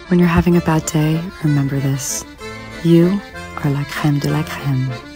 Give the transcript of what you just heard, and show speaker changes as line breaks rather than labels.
When you're having a bad day, remember this. You are la crème de la crème.